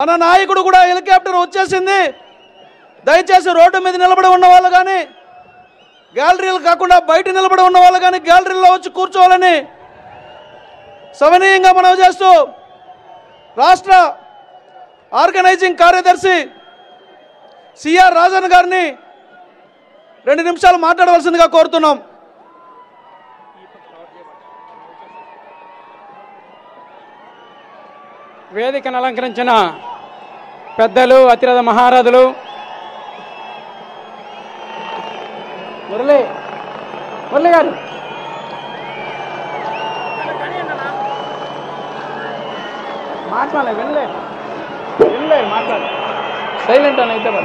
మన నాయకుడు కూడా హెలికాప్టర్ వచ్చేసింది, దయచేసి రోడ్డు మీద నిలబడి ఉన్న వాళ్ళు కానీ, గ్యాలరీలు కాకుండా బయట నిలబడి ఉన్న వాళ్ళు కానీ గ్యాలరీలో వచ్చి కూర్చోవాలని సవినీయంగా మనవి చేస్తూ రాష్ట్ర ఆర్గనైజింగ్ కార్యదర్శి సిఆర్ రాజన్ గారిని 2 నిమిషాలు మాట్లాడవలసిందిగా కోరుతున్నాం. వేదికను అలంకరించిన పెద్దలు, అతిరథ మహారథులు, మురళి గారు, మాట్లాడాలి, వినలే మాట్లాడు, సైలెంట్ అని అయితే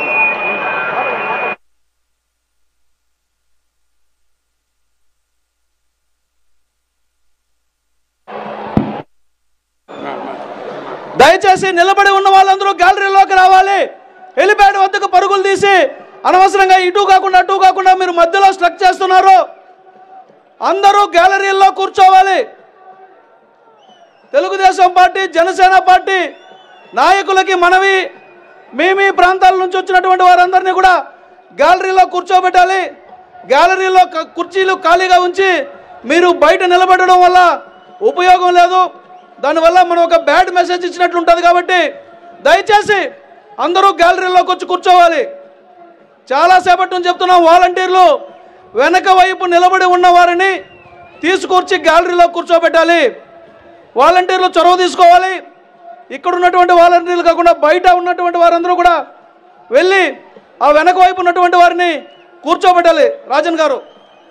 దయచేసి నిలబడి ఉన్న వాళ్ళందరూ గ్యాలరీలోకి రావాలి. హెలిప్యాడ్ వద్దకు పరుగులు తీసి అనవసరంగా ఇటు కాకుండా అటు కాకుండా మీరు మధ్యలో స్ట్రక్ చేస్తున్నారు. అందరూ గ్యాలరీల్లో కూర్చోవాలి. తెలుగుదేశం పార్టీ, జనసేన పార్టీ నాయకులకి మనవి, మీ ప్రాంతాల నుంచి వచ్చినటువంటి వారందరినీ కూడా గ్యాలరీలో కూర్చోబెట్టాలి. గ్యాలరీలో కుర్చీలు ఖాళీగా ఉంచి మీరు బయట నిలబడడం వల్ల ఉపయోగం లేదు. దానివల్ల మనం ఒక బ్యాడ్ మెసేజ్ ఇచ్చినట్లు ఉంటుంది. కాబట్టి దయచేసి అందరూ గ్యాలరీలోకి వచ్చి కూర్చోవాలి. చాలాసేపటి నుంచి చెప్తున్నాం, వాలంటీర్లు వెనక వైపు నిలబడి ఉన్న వారిని తీసుకొచ్చి గ్యాలరీలో కూర్చోబెట్టాలి. వాలంటీర్లు చొరవ తీసుకోవాలి. ఇక్కడ ఉన్నటువంటి వాలంటీర్లు కాకుండా బయట ఉన్నటువంటి వారందరూ కూడా వెళ్ళి ఆ వెనక వైపు ఉన్నటువంటి వారిని కూర్చోబెట్టాలి. రాజన్ గారు,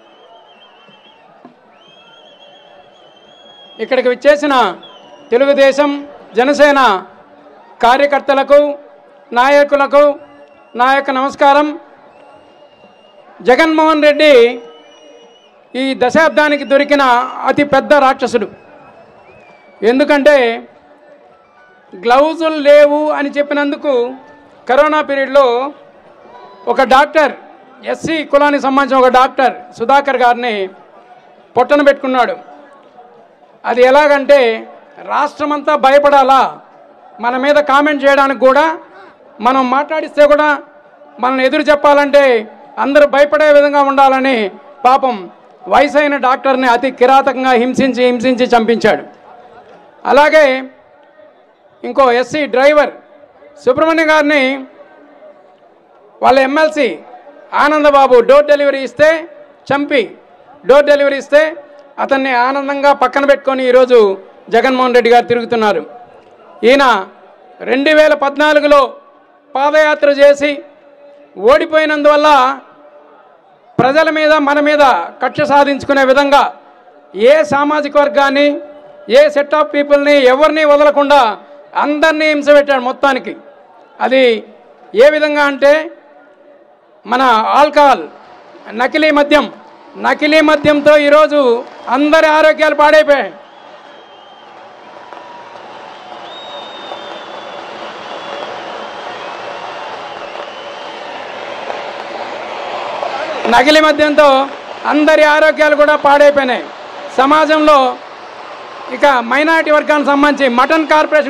ఇక్కడికి విచ్చేసిన తెలుగుదేశం, జనసేన కార్యకర్తలకు, నాయకులకు నా యొక్క నమస్కారం. జగన్మోహన్ రెడ్డి ఈ దశాబ్దానికి దొరికిన అతి పెద్ద రాక్షసుడు. ఎందుకంటే గ్లౌజులు లేవు అని చెప్పినందుకు కరోనా పీరియడ్లో ఒక డాక్టర్, ఎస్సీ కులానికి సంబంధించిన ఒక డాక్టర్ సుధాకర్ గారిని పొట్టన పెట్టుకున్నాడు. అది ఎలాగంటే రాష్ట్రమంతా భయపడాలా, మన మీద కామెంట్ చేయడానికి కూడా, మనం మాట్లాడిస్తే కూడా మనం ఎదురు చెప్పాలంటే అందరూ భయపడే విధంగా ఉండాలని పాపం వయసైన డాక్టర్ని అతి కిరాతకంగా హింసించి చంపించాడు. అలాగే ఇంకో ఎస్సీ డ్రైవర్ సుబ్రహ్మణ్యం గారిని వాళ్ళ ఎమ్మెల్సీ ఆనందబాబు డోర్ డెలివరీ ఇస్తే అతన్ని ఆనందంగా పక్కన పెట్టుకొని ఈరోజు జగన్మోహన్ రెడ్డి గారు తిరుగుతున్నారు. ఈయన 2014లో పాదయాత్ర చేసి ఓడిపోయినందువల్ల ప్రజల మీద, మన మీద కక్ష సాధించుకునే విధంగా ఏ సామాజిక వర్గాన్ని, ఏ సెట్ ఆఫ్ పీపుల్ని ఎవరిని వదలకుండా అందరినీ హింస పెట్టాడు మొత్తానికి. అది ఏ విధంగా అంటే మన ఆల్కహాల్, నకిలీ మద్యంతో ఈరోజు అందరి ఆరోగ్యాలు పాడైపోయాయి. నకిలీ మద్యంతో అందరి ఆరోగ్యాలు కూడా పాడైపోయినాయి. సమాజంలో ఇక మైనారిటీ వర్గానికి సంబంధించి మటన్ కార్పొరేషన్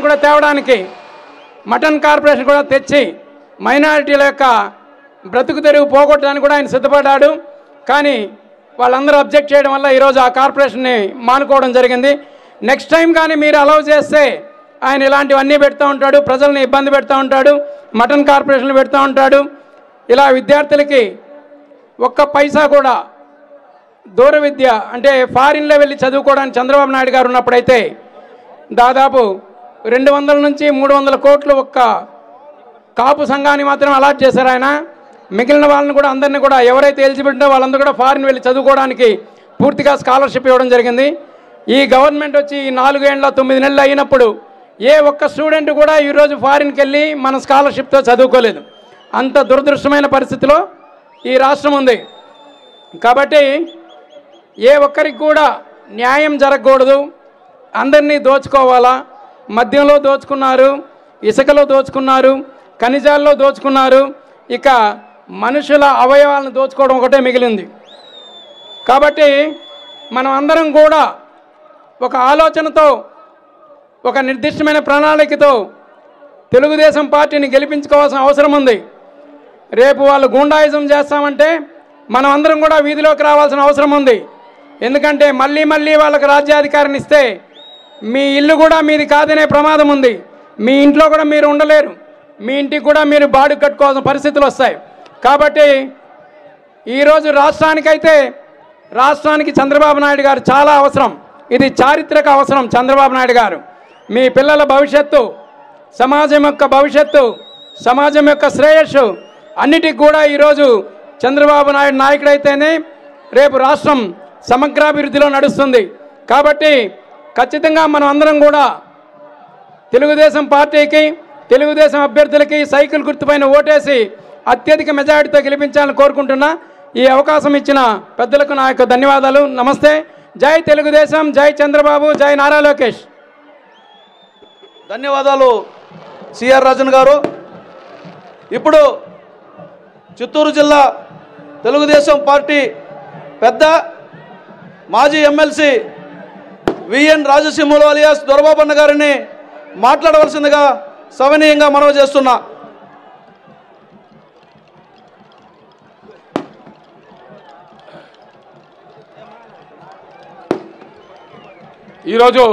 కూడా తెచ్చి మైనారిటీల యొక్క బ్రతుకు తెరుగు పోగొట్టడానికి కూడా ఆయన సిద్ధపడ్డాడు. కానీ వాళ్ళందరూ అబ్జెక్ట్ చేయడం వల్ల ఈరోజు ఆ కార్పొరేషన్ని మానుకోవడం జరిగింది. నెక్స్ట్ టైం కానీ మీరు అలౌ చేస్తే ఆయన ఇలాంటివన్నీ పెడతా ఉంటాడు, ప్రజల్ని ఇబ్బంది పెడతా ఉంటాడు, మటన్ కార్పొరేషన్లు పెడతా ఉంటాడు. ఇలా విద్యార్థులకి ఒక్క పైసా కూడా దూర విద్య అంటే ఫారిన్లో వెళ్ళి చదువుకోవడానికి చంద్రబాబు నాయుడు గారు ఉన్నప్పుడైతే దాదాపు 200 నుంచి 300 కోట్లు ఒక్క కాపు సంఘాన్ని మాత్రం అలాట్ చేశారు ఆయన. మిగిలిన వాళ్ళని కూడా అందరినీ కూడా ఎవరైతే ఎలిజిబుల్ ఉంటే వాళ్ళందరూ కూడా ఫారిన్ వెళ్ళి చదువుకోవడానికి పూర్తిగా స్కాలర్షిప్ ఇవ్వడం జరిగింది. ఈ గవర్నమెంట్ వచ్చి 4 ఏళ్ళ 9 నెలలు అయినప్పుడు ఏ ఒక్క స్టూడెంట్ కూడా ఈరోజు ఫారిన్కి వెళ్ళి మన స్కాలర్షిప్తో చదువుకోలేదు. అంత దురదృష్టమైన పరిస్థితిలో ఈ రాష్ట్రం ఉంది. కాబట్టి ఏ ఒక్కరికి కూడా న్యాయం జరగకూడదు, అందరినీ దోచుకోవాలా. మద్యంలో దోచుకున్నారు, ఇసుకలో దోచుకున్నారు, ఖనిజాల్లో దోచుకున్నారు, ఇక మనుషుల అవయవాలను దోచుకోవడం ఒకటే మిగిలింది. కాబట్టి మనం అందరం కూడా ఒక ఆలోచనతో, ఒక నిర్దిష్టమైన ప్రణాళికతో తెలుగుదేశం పార్టీని గెలిపించుకోవాల్సిన అవసరం ఉంది. రేపు వాళ్ళు గూండాయిజం చేస్తామంటే మనం అందరం కూడా వీధిలోకి రావాల్సిన అవసరం ఉంది. ఎందుకంటే మళ్ళీ మళ్ళీ వాళ్ళకి రాజ్యాధికారాన్ని ఇస్తే మీ ఇల్లు కూడా మీది కాదనే ప్రమాదం ఉంది. మీ ఇంట్లో కూడా మీరు ఉండలేరు, మీ ఇంటికి కూడా మీరు బాడుగ కట్టుకోవాల్సిన పరిస్థితులు వస్తాయి. కాబట్టి ఈరోజు రాష్ట్రానికి చంద్రబాబు నాయుడు గారు చాలా అవసరం. ఇది చారిత్రక అవసరం. చంద్రబాబు నాయుడు గారు మీ పిల్లల భవిష్యత్తు, సమాజం యొక్క భవిష్యత్తు, సమాజం యొక్క శ్రేయస్సు అన్నిటికి కూడా ఈరోజు చంద్రబాబు నాయుడు నాయకుడైతేనే రేపు రాష్ట్రం సమగ్రాభివృద్ధిలో నడుస్తుంది. కాబట్టి ఖచ్చితంగా మనం అందరం కూడా తెలుగుదేశం పార్టీకి, తెలుగుదేశం అభ్యర్థులకి సైకిల్ గుర్తుపైన ఓటేసి అత్యధిక మెజారిటీతో గెలిపించాలని కోరుకుంటున్నా. ఈ అవకాశం ఇచ్చిన పెద్దలకు నా యొక్క ధన్యవాదాలు. నమస్తే. జై తెలుగుదేశం, జై చంద్రబాబు, జై నారా లోకేష్. ధన్యవాదాలు సిఆర్ రాజన్ గారు. ఇప్పుడు చిత్తూరు జిల్లా తెలుగుదేశం పార్టీ పెద్ద మాజీ ఎమ్మెల్సీ విఎన్ రాజసింహులు అలియాస్ దొరబాబన్న గారిని మాట్లాడవలసిందిగా సవినీయంగా మనవి చేస్తున్నా. ఈరోజు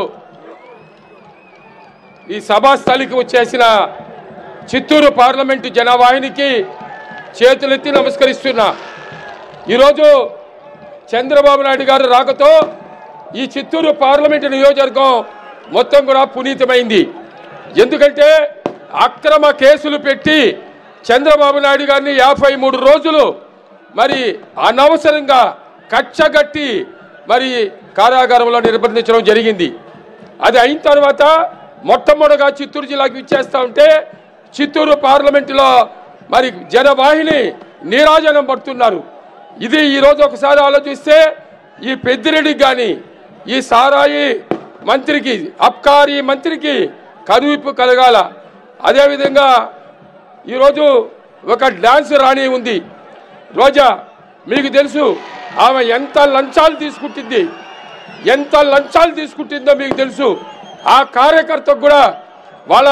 ఈ సభాస్థలికి వచ్చేసిన చిత్తూరు పార్లమెంటు జనవాహినికి చేతులెత్తి నమస్కరిస్తున్నా. ఈరోజు చంద్రబాబు నాయుడు గారు రాకతో ఈ చిత్తూరు పార్లమెంటు నియోజకవర్గం మొత్తం కూడా పునీతమైంది. ఎందుకంటే అక్రమ కేసులు పెట్టి చంద్రబాబు నాయుడు గారిని 53 రోజులు మరి అనవసరంగా కచ్చగట్టి మరి కారాగారంలో నిర్బంధించడం జరిగింది. అది అయిన తర్వాత మొట్టమొదటిగా చిత్తూరు జిల్లాకి ఇచ్చేస్తా ఉంటే చిత్తూరు పార్లమెంటులో మరి జనవాహిని నీరాజనం పడుతున్నారు. ఇది ఈరోజు ఒకసారి ఆలోచిస్తే ఈ పెద్దిరెడ్డికి కానీ ఈ సారాయి మంత్రికి, అబ్కారీ మంత్రికి కనువిప్పు కలగాల. అదేవిధంగా ఈరోజు ఒక డాన్స్ రాణి ఉంది రోజా. మీకు తెలుసు ఆమె ఎంత లంచాలు తీసుకుంటుందో మీకు తెలుసు. ఆ కార్యకర్తకు కూడా వాళ్ళ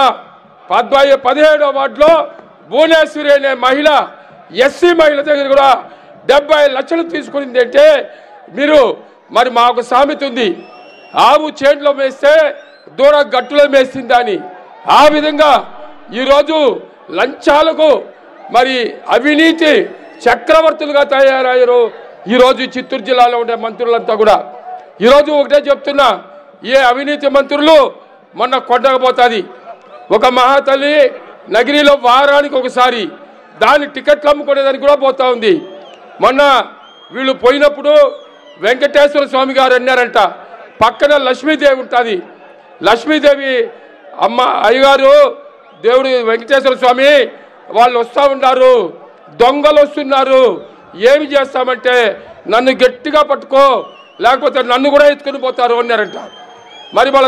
17వ వార్డులో భువనేశ్వరి అనే మహిళ, ఎస్సీ మహిళ దగ్గర కూడా 70 లక్షలు తీసుకునింది. అంటే మీరు మరి మాకు సామెత ఉంది, ఆవు చేనులో మేస్తే దూడ గట్టులో మేస్తుందా అని. ఆ విధంగా ఈరోజు లంచాలకు మరి అవినీతి చక్రవర్తులుగా తయారయ్యారు ఈరోజు చిత్తూరు జిల్లాలో ఉండే మంత్రులంతా కూడా. ఈరోజు ఒకటే చెప్తున్నా, ఏ అవినీతి మంత్రులు మొన్న కొట్టకపోతుంది. ఒక మహాతల్లి నగిరిలో వారానికి ఒకసారి దాని టికెట్లు అమ్ముకునేదానికి కూడా పోతా ఉంది. మొన్న వీళ్ళు పోయినప్పుడు వెంకటేశ్వర స్వామి గారు అన్నారంట, పక్కన లక్ష్మీదేవి ఉంటుంది. లక్ష్మీదేవి అమ్మ అయ్యగారు దేవుడు వెంకటేశ్వర స్వామి వాళ్ళు వస్తూ ఉన్నారు, దొంగలు వస్తున్నారు, ఏమి చేస్తామంటే నన్ను గట్టిగా పట్టుకో లేకపోతే నన్ను కూడా ఎత్తుకుని పోతారు అన్నారంట. మరి వాళ్ళ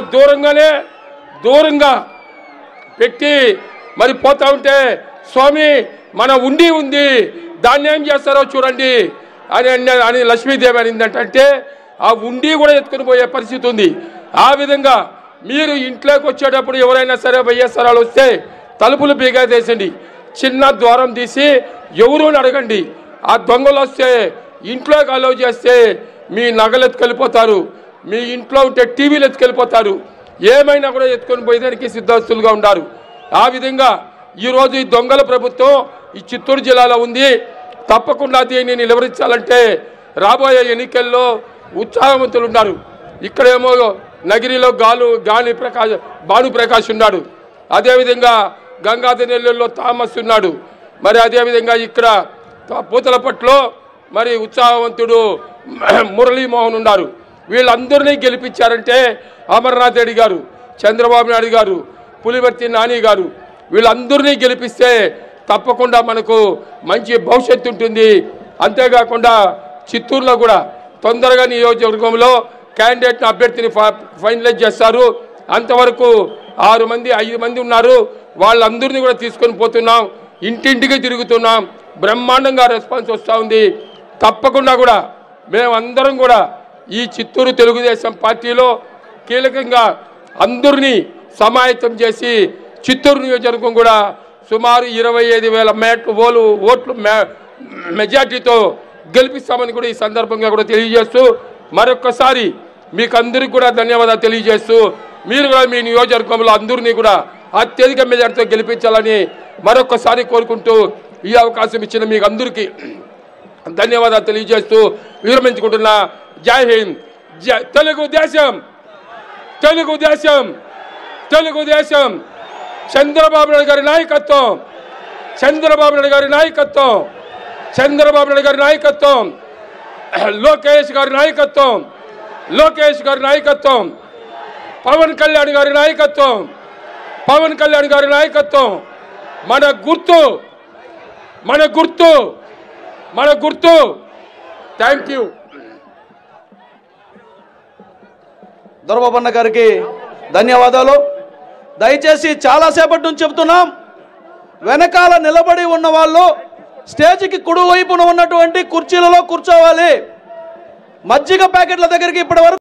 దూరంగా పెట్టి మరి పోతా ఉంటే స్వామి మన ఉంది దాన్ని ఏం చేస్తారో చూడండి అని లక్ష్మీదేవి అనిందంట. అంటే ఆ ఉండి కూడా ఎత్తుకుని పోయే పరిస్థితి ఉంది. ఆ విధంగా మీరు ఇంట్లోకి వచ్చేటప్పుడు ఎవరైనా సరే వైఎస్ఆర్ వస్తే తలుపులు బీగేసేయండి, చిన్న ద్వారం తీసి ఎవరు అడగండి. ఆ దొంగలు వస్తే ఇంట్లోకి అలౌ చేస్తే మీ నగలు ఎత్తుకెళ్ళిపోతారు, మీ ఇంట్లో ఉంటే టీవీలు ఎత్తుకెళ్ళిపోతారు, ఏమైనా కూడా ఎత్తుకొని పోయేదానికి సిద్ధస్తులుగా ఉన్నారు. ఆ విధంగా ఈరోజు ఈ దొంగల ప్రభుత్వం ఈ చిత్తూరు జిల్లాలో ఉంది. తప్పకుండా దీన్ని నిలవరించాలంటే రాబోయే ఎన్నికల్లో ఉత్సాహవంతులు ఉన్నారు. ఇక్కడేమో నగిరిలో భానుప్రకాష్ ఉన్నాడు, అదేవిధంగా గంగాధర్ నెల్లూరులో థామస్ ఉన్నాడు, మరి అదేవిధంగా ఇక్కడ పూతలపట్లో మరి ఉత్సాహవంతుడు మురళీమోహన్ ఉన్నారు. వీళ్ళందరినీ గెలిపించారంటే అమర్నాథ్ రెడ్డి గారు, చంద్రబాబు నాయుడు గారు, పులివర్తి నాని గారు వీళ్ళందరినీ గెలిపిస్తే తప్పకుండా మనకు మంచి భవిష్యత్తు ఉంటుంది. అంతేకాకుండా చిత్తూరులో కూడా తొందరగా నియోజకవర్గంలో క్యాండిడేట్ అభ్యర్థిని ఫైనలైజ్ చేస్తారు. అంతవరకు 5 మంది ఉన్నారు, వాళ్ళందరినీ కూడా తీసుకొని పోతున్నాం, ఇంటింటికి తిరుగుతున్నాం, బ్రహ్మాండంగా రెస్పాన్స్ వస్తూ ఉంది. తప్పకుండా కూడా మేమందరం కూడా ఈ చిత్తూరు తెలుగుదేశం పార్టీలో కీలకంగా అందరినీ సమాయత్తం చేసి చిత్తూరు నియోజకవర్గం కూడా సుమారు 25,000 ఓట్లు మెజార్టీతో గెలిపిస్తామని కూడా ఈ సందర్భంగా కూడా తెలియజేస్తూ మరొక్కసారి మీకు అందరికీ కూడా ధన్యవాదాలు తెలియజేస్తూ మీరు కూడా మీ నియోజకవర్గంలో అందరినీ కూడా అత్యధిక మెజార్టీతో గెలిపించాలని మరొక్కసారి కోరుకుంటూ ఈ అవకాశం ఇచ్చిన మీకు అందరికీ ధన్యవాదాలు తెలియజేస్తూ విరమించుకుంటున్నా. జై హింద్. తెలుగుదేశం తెలుగుదేశం తెలుగుదేశం. చంద్రబాబు నాయుడు గారి నాయకత్వం, చంద్రబాబు నాయుడు గారి నాయకత్వం, చంద్రబాబు నాయుడు గారి నాయకత్వం, లోకేష్ గారి నాయకత్వం, లోకేష్ గారి నాయకత్వం, పవన్ కళ్యాణ్ గారి నాయకత్వం, పవన్ కళ్యాణ్ గారి నాయకత్వం. మన గుర్తు మన గుర్తు మన గుర్తు. Thank you. దొరబాబన్న గారికి ధన్యవాదాలు. దయచేసి చాలాసేపటి నుంచి చెబుతున్నాం, వెనకాల నిలబడి ఉన్న వాళ్ళు స్టేజ్కి కుడివైపున ఉన్నటువంటి కుర్చీలలో కూర్చోవాలి. మజ్జిగ ప్యాకెట్ల దగ్గరికి ఇప్పటి వరకు